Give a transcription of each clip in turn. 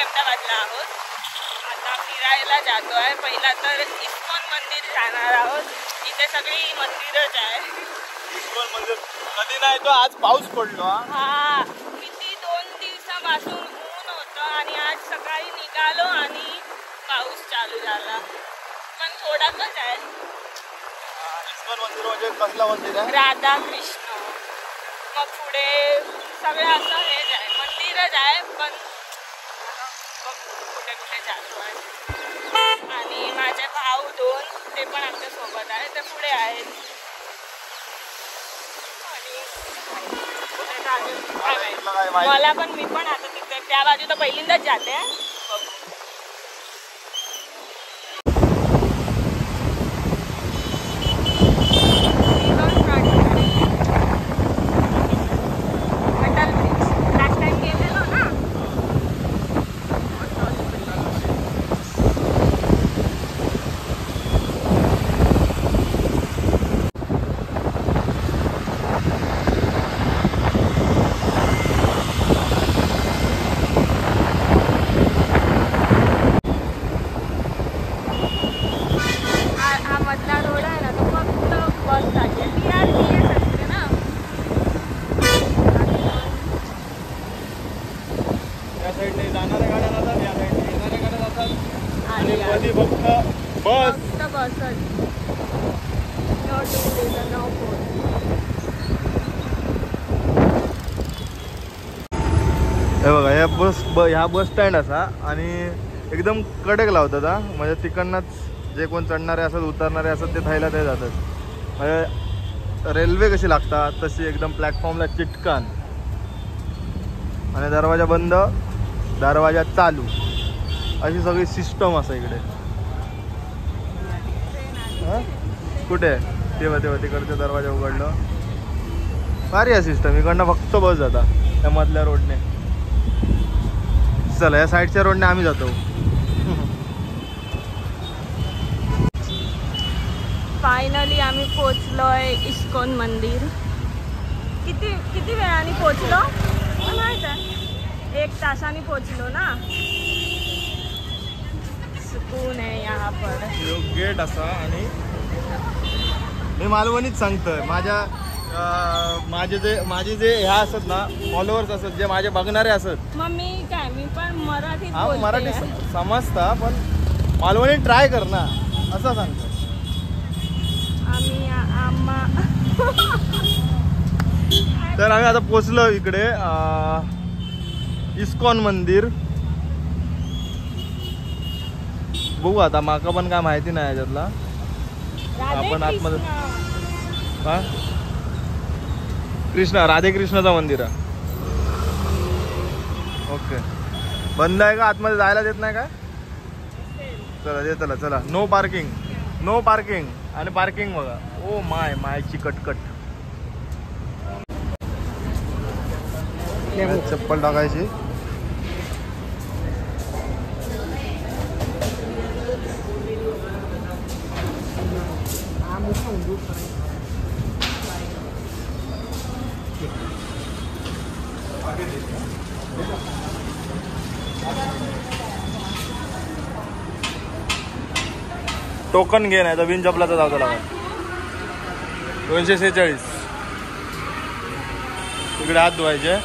अहमदाबादला आहोत. आता फिरायला जातोय. पहिला तर इस्कॉन मंदिर जाणार आहोत. इथे सगळी मंदिरच आहे. इस्कॉन मंदिर कधी नाही तो आज पाऊस पडलो. हा किती 2 दिवसापासून ऊन होतं आणि आज सकाळी निघालो आणि पाऊस चालू झाला. पण थोडाच आहे. इस्कॉन मंदिर म्हणजे कसला मंदिर आहे? राधा कृष्ण. मग पुढे सगळं असं हेच आहे, मंदिरच आहे. पण कुठे कुठे जातो आहे. आणि माझे भाऊ 2 ते पण आमच्या सोबत आहे. ते पुढे आहेत. मला पण मी पण आता तिथे त्या बाजू तर पहिल्यांदाच जाते. हे बघा ह्या बस स्टँड असा आणि एकदम कडक लावतात हा. म्हणजे तिकडनंच जे कोण चढणारे असत उतरणारे असत ते थायला ते जातात. म्हणजे रेल्वे कशी लागतात तशी एकदम प्लॅटफॉर्मला चिटकान. आणि दरवाजा बंद दरवाजा चालू अशी सगळी सिस्टम असा इकडे. कुठे तेव्हा तिकडचा दरवाजा उघडलं. भारी आहे सिस्टम. इकडनं फक्त बस जाता त्या मधल्या रोडने. चला या साईडच्या रोडने आम्ही जातो. फायनली आम्ही पोचलोय इस्कॉन मंदिर. किती वेळाने पोचलो माहित आहे? 1 तासाने पोचलो ना. सुकून आहे यहाँ पर. गेट असा आणि मी मालवणीच सांगतोय. माझे जे ह्या असत ना फॉलोअर्स असत जे माझे बघणारे असत. मग मी पण मराठीत मराठी समजता पण मालवणी ट्राय कर ना असं सांगतो. तर आम्ही आता पोचलो इकडे इस्कॉन मंदिर. बघू आता माका पण काय माहिती नाही याच्यातला. आपण आतमध्ये हा राधे कृष्णाचं मंदिर आहे. ओके बंद आहे का? आतमध्ये जायला देत नाही काय? चला नो पार्किंग आणि पार्किंग बघा. ओ मायची कटकट. चप्पल टाकायची. टोकन घे नाही तर बिन चपलाचा जावं लागेल. 246. इकडे हात धुवायचे.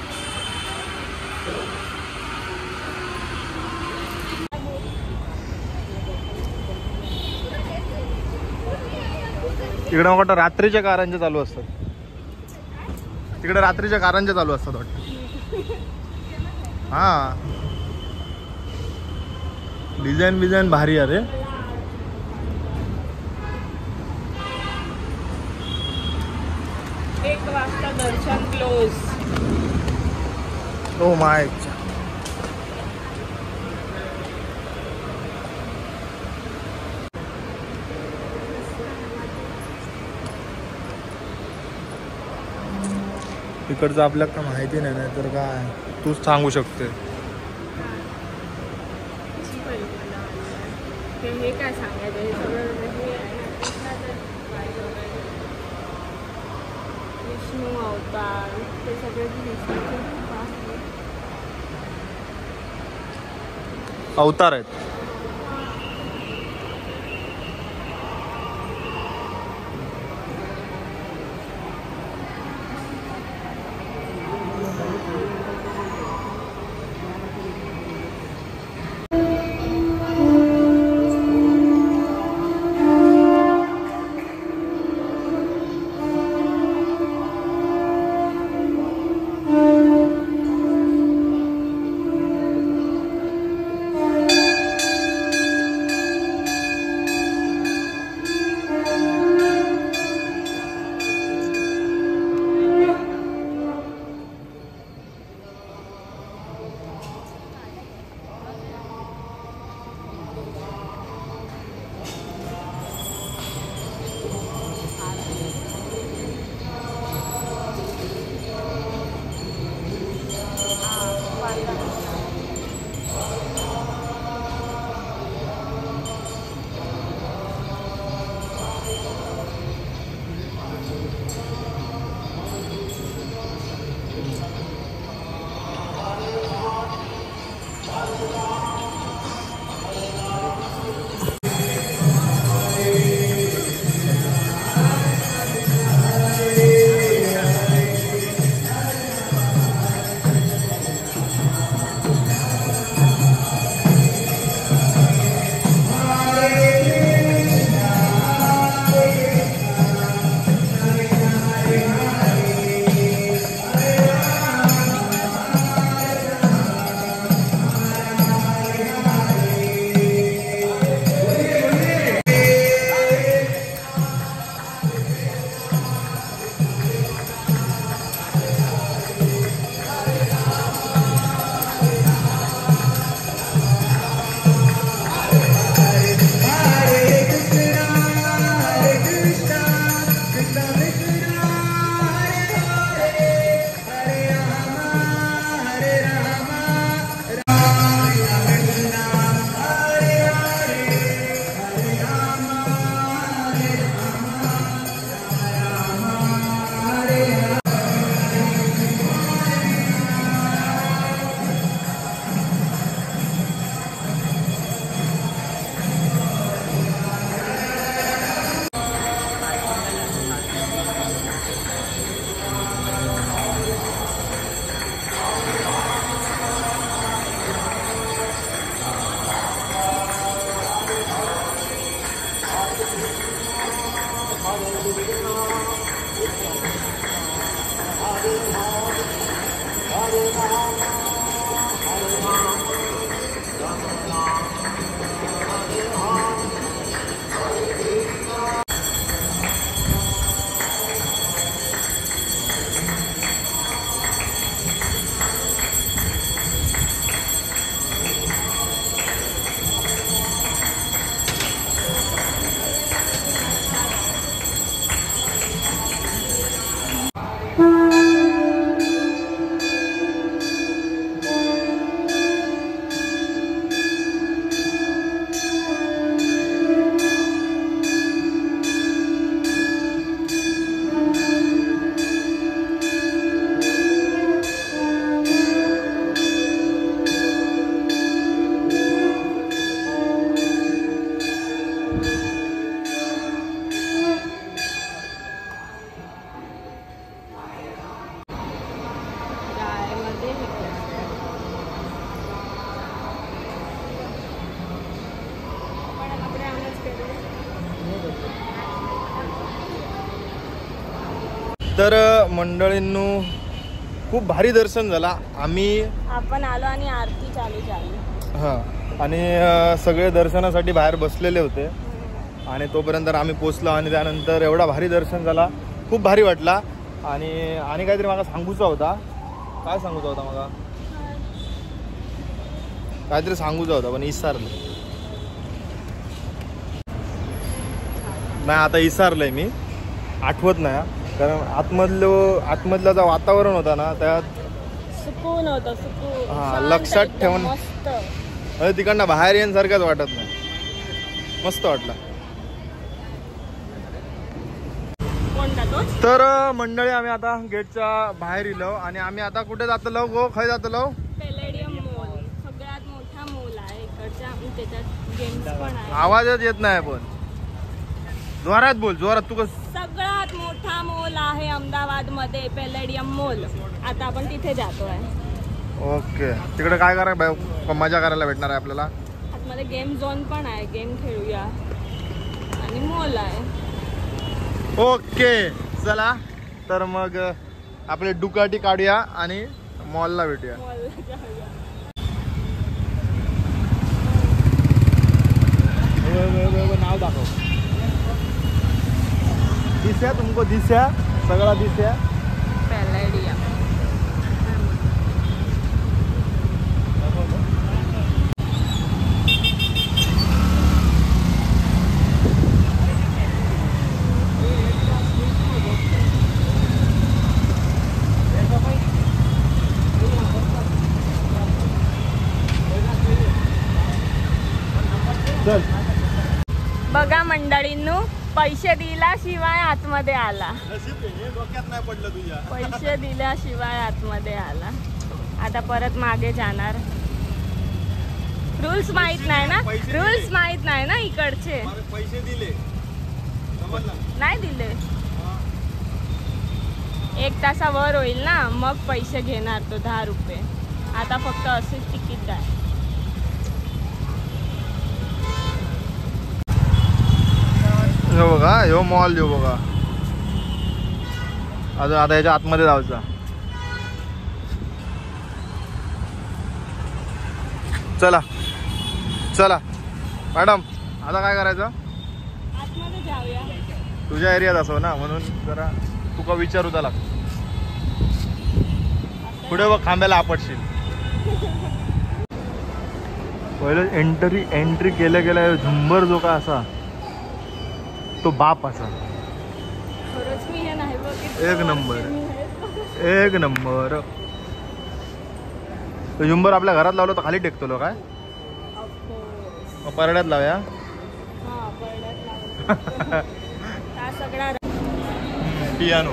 इकडे वाटतं रात्रीच्या कारंजे चालू असतात. तिकडे रात्रीच्या कारंजे चालू असतात वाटतं. हा डिझाईन भारी आहे रे. 1 वाजता दर्शन क्लोज. Oh my. इकडचं आपल्याला काय माहिती नाही तर काय तूच सांगू शकते. हे काय सांगायचं सगळं विष्णू अवतार ते सगळे अवतार आहेत. तर मंडळींनो खूप भारी दर्शन झाला. आपण आलो आणि आरती चालू झाली. हां, आणि सगळे दर्शनासाठी बाहेर बसलेले होते आणि तोपर्यंत आम्ही पोचलो आणि त्यानंतर एवढा भारी दर्शन झाला, खूप भारी वाटला. आणि काहीतरी मला सांगूचा होता. काय सांगूचा होता मला? काहीतरी सांगूचा होता पण विसरलं. नाही, आता विसरलंय मी, आठवत नाही. कारण आतमधलं जो वातावरण होता ना त्यात सुकून होतं, सुकून. हां, लक्षात ठेवून मस्त. तिकडनं बाहेर येण्यासारखंच वाटत नाही, मस्त वाटलं. तर मंडळी आम्ही आता गेटच्या बाहेर इलो आणि आम्ही आता कुठे जातलो गो? खय जातलो? पॅलेडियम मॉल, सगळ्यात मोठा मॉल आहे इकडचा. त्याच्यात गेम्स पण आहे. आवाजच येत नाही पण जोरात बोल, जोरात. तू सगळ्यात मोठा मॉल आहे अहमदाबाद मध्ये, पॅलेडियम मॉल. आता आपण तिथे जातोय. ओके, तिकडे काय करायला मजा करायला भेटणार आहे आपल्याला? आतमध्ये गेम झोन पण आहे, गेम खेळूया आणि मॉल आहे. ओके चला, तर मग आपले डुकाटी काढूया आणि मॉलला भेटूया. मॉलला जाऊया. नाव दाखव. दिस्या तुमको, दिस्या सगळा दिस्या. पॅलेडियम. चल. बघा मंडळींनो, पैसे दिल्याशिवाय आतमध्ये आला. डोक्यात नाही पडलं तुझ्या. पैसे दिल्याशिवाय आतमध्ये आला. आता परत मागे जाणार. रूल्स माहित नाही ना, रूल्स माहित नाही ना इकडचे. पैसे दिले नाही दिले. 1 तासावर होईल ना, मग पैसे घेणार तो 10 रुपये. आता फक्त असेच तिकीट द्या. हो बघा, ह्यो मॉल ह्यो बघा. आता याच्या आतमध्ये जायचं. चला चला मॅडम, आता काय करायचं? आतमध्ये जाऊया. तुझ्या एरियात असो ना, म्हणून जरा तुका विचारू त्याला. पुढे बघ, खांब्याला आपटशील. पहिलं एंट्री केल्या गेल्या झुंबर जो का असा तो बाप असा. खरंच मी हे नाही बघितलं. एक नंबर. तो झुंबर आपल्या घरात लावलं तर खाली टेकतो काय? परड्यात लावूया. सगळा पियानो.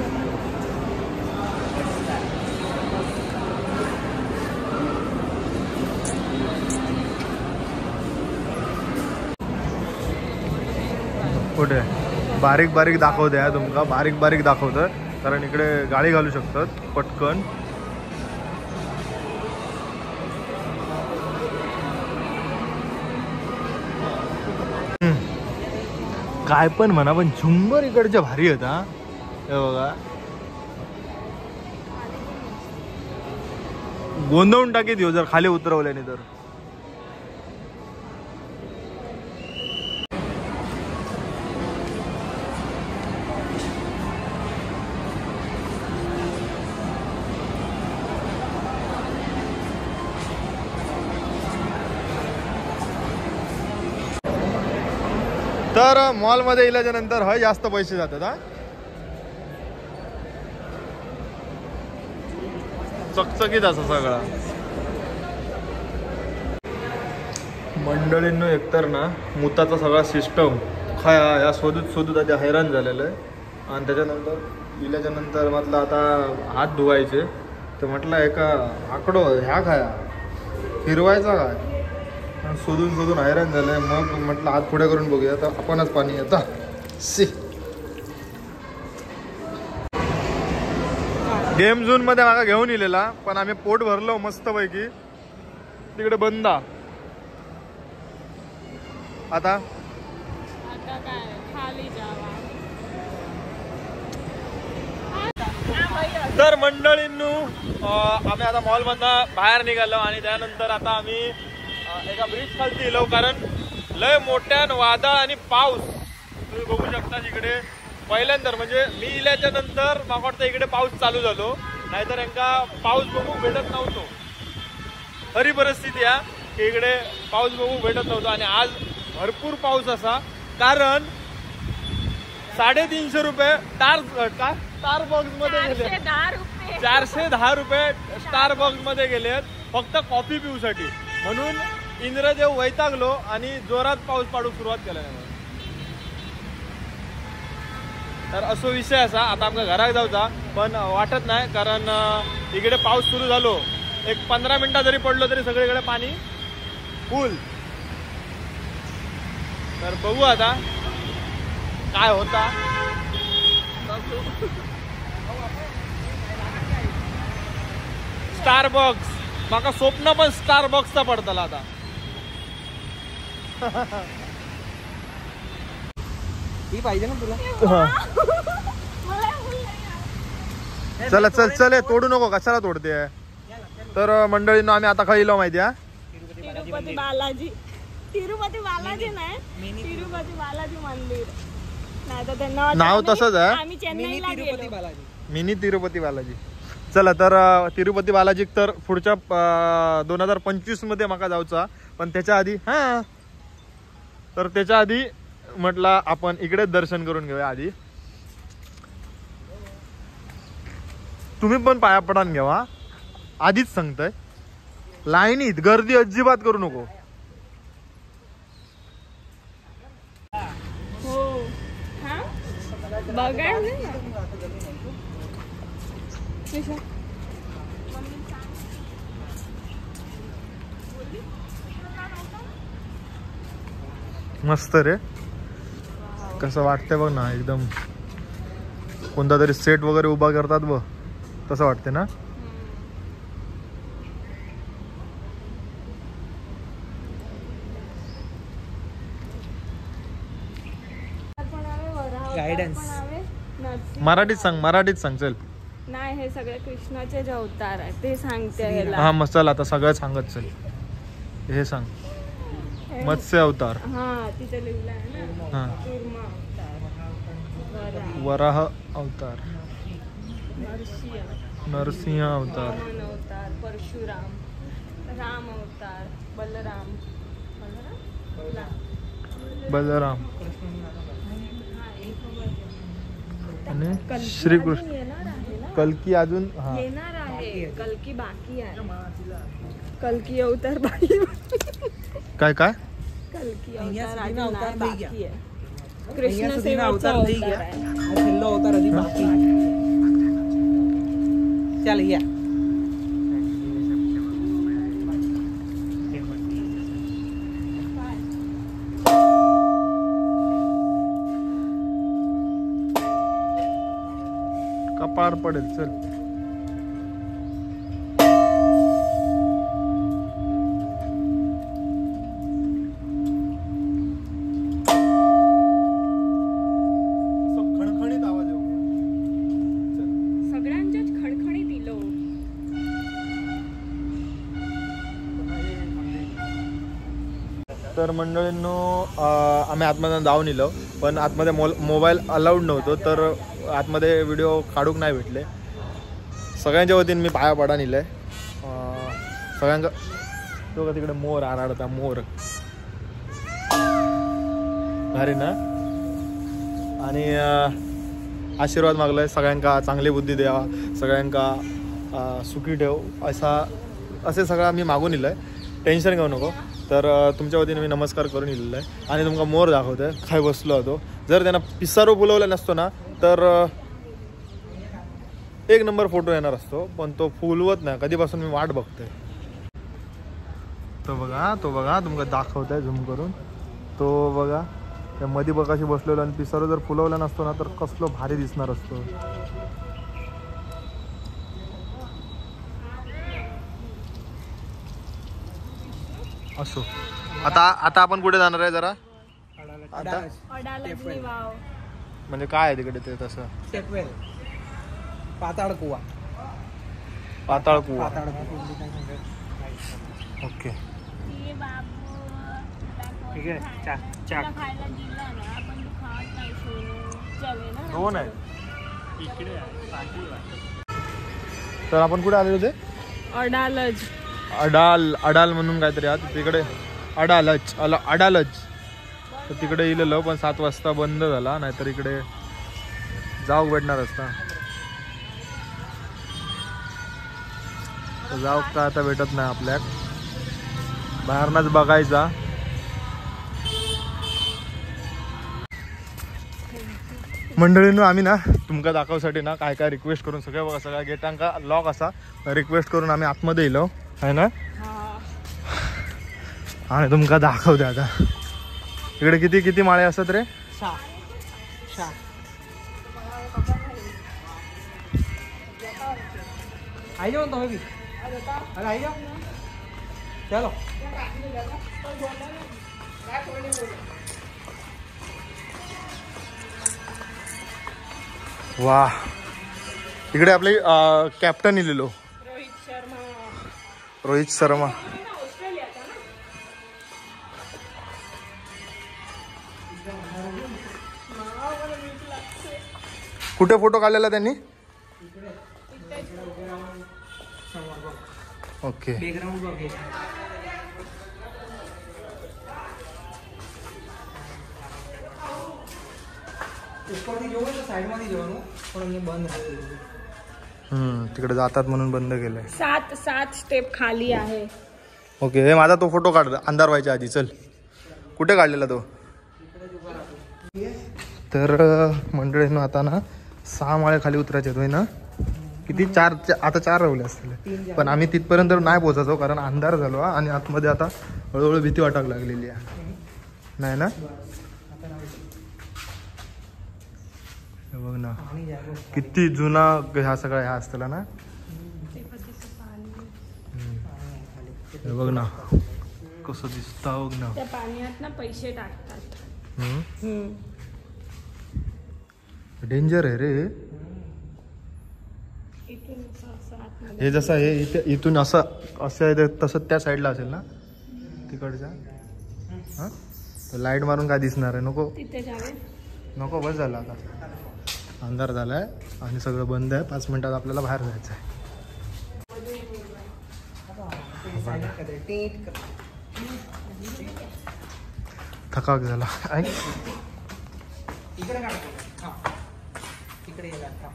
कुठे बारीक बारीक दाखवते आहे तुमका, बारीक बारीक दाखवतं, कारण इकडे गाडी घालू शकतात पटकन. काय पण म्हणा, पण झुंबर इकडच्या भारी होता. हे बघा, गोंधळून टाकीत येऊ जर खाली उतरवल्याने तर. तर मॉलमध्ये गेल्याच्या नंतर हय जास्त पैसे जातात. हा, चकचकीत असं सगळा. मंडळींनो, एकतर ना मुताचा सगळा सिस्टम काय या शोधूत आधी हैराण झालेलं आहे. आणि त्याच्यानंतर गेल्याच्या नंतर म्हटलं आता हात धुवायचे, तर म्हटलं एका आकडो ह्या खाया फिरवायचा काय, शोधून हैराण झालंय. मग म्हटलं हात पुढे करून बघूया, तर आपणच पाणी येतं. गेम झोन मध्ये मागा घेऊन इलेला, पण आम्ही पोट भरलो मस्त पैकी. तिकडे बंदा. आता काय खाली जावा. तर मंडळींनो, आम्ही आता मॉल मधनं बाहेर निघालो आणि त्यानंतर आता आम्ही एका ब्रिज खालती गेलो, कारण लय मोठ्यान वादळ आणि पाऊस तुम्ही बघू शकता इकडे. पहिल्यांदा म्हणजे मी इल्याच्या नंतर मला वाटतं इकडे पाऊस चालू झालो, नाहीतर यांका पाऊस बघू भेटत नव्हतो. खरी परिस्थिती आहे की इकडे पाऊस बघू भेटत नव्हतो. आणि आज भरपूर पाऊस असा, कारण 350 रुपये स्टारबक्स मध्ये गेले. 410 रुपये स्टारबक्स मध्ये गेलेत फक्त कॉफी पिऊसाठी. म्हणून इंद्रदेव वैतागलो आणि जोरात पाऊस पाडू सुरुवात केला. तर असो विषय असा. आता आमच्या घरात जाऊचा पण वाटत नाही, कारण इकडे पाऊस सुरू झालो. एक 15 मिनिटं जरी पडलो तरी सगळीकडे पाणी फुल. तर बघू आता काय होता. स्टारबक्स माका स्वप्न पण स्टारबक्सचा पडतला आता. ही पाहिजे ना तुला. चला चल चल तोडू नको, कशाला तोडते. तर मंडळींनो आम्ही आता खाईलो माहिती आहे तिरुपती बालाजी. तिरुपती बालाजी नाही, तिरुपती बालाजी मंदिर. नाही तर त्यांना नाव तसंच आहे. आम्ही चेन्नईला गेलो. मिनी तिरुपती बालाजी. चला तर तिरुपती बालाजी तर पुढच्या 2025 मध्ये माका जाऊचा. पण त्याच्या आधी तर त्याच्या आधी म्हटलं आपण इकडेच दर्शन करून घेऊया. आधी तुम्ही पण पाया पडान घेवा. आधीच सांगतोय, लाईनीत गर्दी अजिबात करू नको. हो हा बघा मस्त रे. कसं वाटतंय बघ ना, एकदम कोणता तरी सेट वगैरे उभा करतात बघ, तसं वाटते ना. गायडन्स मराठीत सांग चल. नाही हे सगळे कृष्णाचे जे अवतार आहे ते सांगते ह्याला. हा मग चल आता सगळं सांगत चल. हे सांग. मत्स्य अवतार. हा तिथे लिहिलं आहे ना. हा. कूर्मा अवतार, वराह अवतार, नरसिंह अवतार, वामन अवतार, परशुराम, राम अवतार, बलराम बलराम आणि श्रीकृष्ण. येणार आहे ना. कल्की अजून येणार आहे. कल्की बाकी आहे. कल्की अवतार बाकी. काय काय कल्की अवतार अजून अवतार नाही, नाही बाकी घ्या. आहे. कृष्ण सेवेचा अवतार नहीं अवतार गया. आहे. छेल्लो अवतार अभी बाकी. चल या. कपाळ पडेल चल. खणखणीत आवाज येऊ. सगळ्यांच्याच खडखडी दिलो. तर मंडळींनो आम्ही आतमध्ये जाऊन इलो, पण आतमध्ये मोबाईल अलाउड नव्हतो, तर आतमध्ये व्हिडिओ काढूक नाही भेटले. सगळ्यांच्या वतीने मी पाया पडा निलंय सगळ्यांका. तो का तिकडे मोर आराडता, मोर भारी ना. आणि आशीर्वाद मागलाय सगळ्यांका, चांगली बुद्धी द्यावा, सगळ्यांका सुखी ठेव असे सगळं मी मागून इलंय. टेन्शन घेऊ नको. तर तुमच्या वतीने मी नमस्कार करून इलेला आहे. आणि तुमका मोर दाखवतोय काय बसलो होतो. जर त्यांना पिसारो फुलवला नसतो ना तर एक नंबर फोटो येणार असतो, पण तो फुलवत नाही. कधीपासून मी वाट बघतोय. तो बघा तुमका दाखवतोय झूम करून. तो बघा त्या मध्ये बघाशी बसलेलो, आणि पिसारो जर फुलवला नसतो ना तर कसलो भारी दिसणार असतो. असो. आता आपण कुठे जाणार आहे जरा. आता अडालजनी वाव. म्हणजे काय आहे तिकडे ते तसं. स्टेपवेल. पाताळ कुवा. पाताळ कुवा. ओके ये बाबू ठीक आहे. तुला खायला दिलं ना, आपण तू खात नाही सोनू. चले ना. दोन आहे. तर आपण कुठे आलेलो ते. अडालज. अडाल म्हणून काहीतरी आहे तिकडे. अडालज. तर तिकडे इलेलो, पण 7 वाजता बंद झाला. नाहीतर इकडे जाऊ भेटणार असता. जाऊ का आता भेटत नाही आपल्याक, बाहेरनच बघायचा. मंडळींनो आम्ही ना तुमका दाखवसाठी ना काय काय रिक्वेस्ट करून सगळ्या गेटांका लॉक असा रिक्वेस्ट करून आम्ही आतमध्ये येलो आहे ना. आणि तुमका दाखवते आता. इकडे किती किती माळे असतात रे? 6. आई जाओ तो भी अरे आई जाओ चलो वा इकडे आपले कॅप्टन इलेलो रोहित शर्मा. कुठे फोटो काढलेला त्यांनी? ओके. बैकग्राउंड बघ. उपरती जेवण साइड मध्ये जेवण पण बंद राहते. तिकडे जातात म्हणून बंद केलंय. 7 स्टेप खाली आहे. ओके. हे माझा तो फोटो काढ अंधार व्हायच्या आधी. चल कुठे काढलेला तो? तर मंडळींनो आता ना 6 माळे खाली उतरायचे होय ना? किती? 4 आता 4 राहिले असतील. पण आम्ही तिथपर्यंत नाही पोहोचायचो कारण अंधार झालो आणि आतमध्ये आता हळूहळू भीती वाटायला लागलेली आहे. नाही ना? बघ ना किती जुना हा सगळा ह्या असताना ना. बघ ना कसं दिसतं. बघ ना त्या पाण्यात ना पैसे टाकतात. डेंजर आहे रे हे. जसं हे इथे इथून असं आहे तसं त्या साईडला असेल ना तिकडच्या. हा लाईट मारून काय दिसणार आहे? नको तिथे जावे. नको बस झालं आता. अंधार झालाय आणि सगळं बंद आहे. 5 मिनिटात आपल्याला बाहेर जायचं आहे. थकाक झाला. इकडे काढतो. इकडे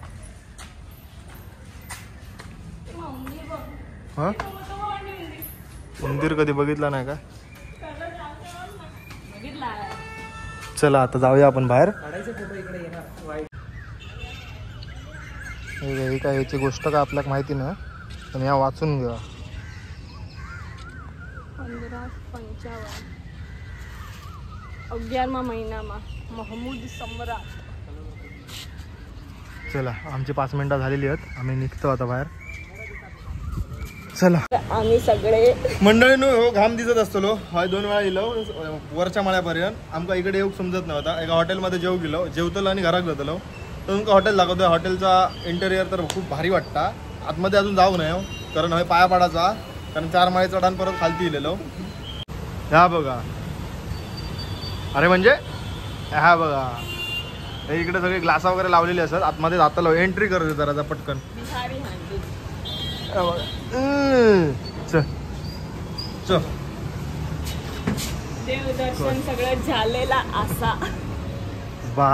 हा मंदिर कधी बघितला नाही का? चला आता जाऊया आपण बाहेर. काढायचे फोटो इकडे येणार वाईट. ही काय याची गोष्ट काय आपल्याला माहिती नाही पण या वाचून घ्या. 1555 11मा महिनामा महमूद सम्राट. चला आमची 5 मिनिटं झालेली आहेत. आम्ही निघतो आता बाहेर. चला आम्ही सगळे मंडळीनो हो घाम दिसत असतो. हा 2 वेळा येलो वरच्या माळ्यापर्यंत. आमका इकडे येऊ समजत नव्हता. एका हॉटेलमध्ये जेवतलो आणि घरात जातलो. तर तुमका हॉटेल दाखवतोय. हॉटेलचा इंटेरियर तर खूप भारी वाटता. आतमध्ये अजून जाऊ नये कारण हवे पाया पाडायचा कारण 4 माळे चढान परत खालती इलेलो. ह्या बघा. अरे म्हणजे ह्या बघा हे इकडे सगळे ग्लास वगैरे लावलेले असतात. आतमध्ये जातलो एंट्री करते जरा पटकन. बिहारी हांडी. देवदर्शन सगळं झालेला असा. बा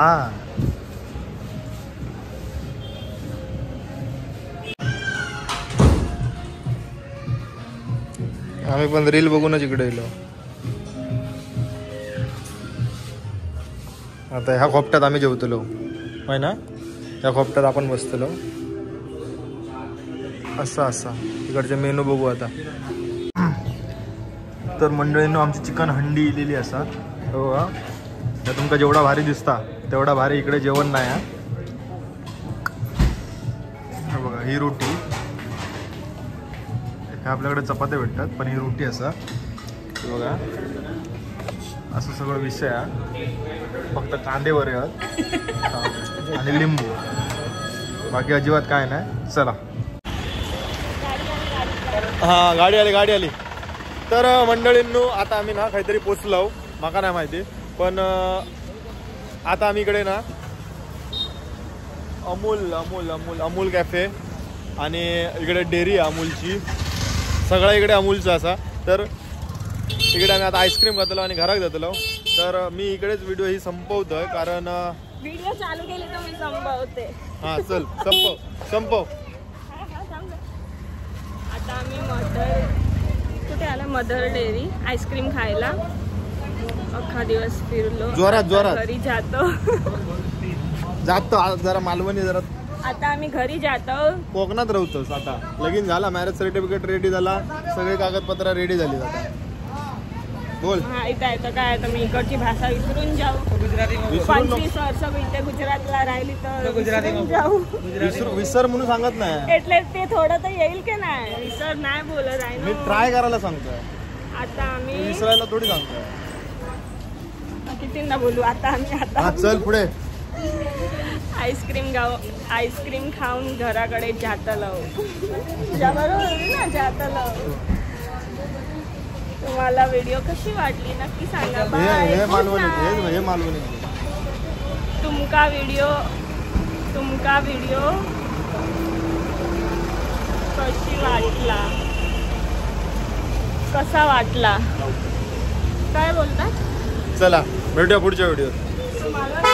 आम्ही पण रील बघूनच इकडे येलो. आता ह्या खोपट्यात आम्ही जेवतलो होय ना. ह्या खोपट्यात आपण बसतलो. असा इकडचे मेनू बघू आता. तर मंडळींनो आमची चिकन हंडी इलेली असा. हो त्या तुमका जेवढा भारी दिसता तेवढा भारी इकडे जेवण नाही. हा बघा ही रोटी. आपल्याकडे चपात्या भेटतात पण ही रोटी असा. बघा असं सगळं विषय आहे. फक्त कांदे वर आहेत आणि लिंबू. बाकी अजिबात काय नाही. चला हा गाडी आली. तर मंडळींनो आता आम्ही ना काहीतरी पोचलो. माका नाही माहिती पण आता आम्ही इकडे ना अमूल कॅफे आणि इकडे डेअरी आहे अमूलची. सगळं इकडे अमूलचं असा. तर इकडे आम्ही आता आईस्क्रीम घातलो आणि घरात जातलो. तर मी इकडेच व्हिडिओ ही संपवतोय कारण व्हिडिओ चालू केले तर मी संपवते. हा चल संपव. आता आम्ही कुठे आला मदर डेअरी आईस्क्रीम खायला. अख्खा दिवस फिरलो. जोरात घरी जातो जरा मालवणी जरा. आता आम्ही घरी जातो. कोकणात राहतोस आता. लगीन झाला. मॅरेज सर्टिफिकेट रेडी झाला. सगळे कागदपत्र रेडी झाली. आता बोल. हा इथं येतं काय आता मी इकडची भाषा विसरून जाऊ. गुजराती विसरून 25 वर्ष इथे गुजरातला राहिली तर गुजराती विसरून जाऊ. विसर म्हणून सांगत नाही. એટલે ते थोडं तर येईल की नाही. विसर नाही बोलत आहे मी ना. ट्राय करायला सांगतोय. आता आम्ही विसरायला थोडी सांगतोय. कितींदा बोलू आता आम्ही आता चल पुढे. आईस्क्रीम खाऊन घराकडे जातलो. बरोबर ना जातलो. तुम्हाला व्हिडिओ कशी वाटली नक्की सांगा. हे मालवणी बाय. हे मालवणी. तुमका व्हिडिओ कसा वाटला काय बोलता. चला भेटूया पुढच्या व्हिडिओत. मला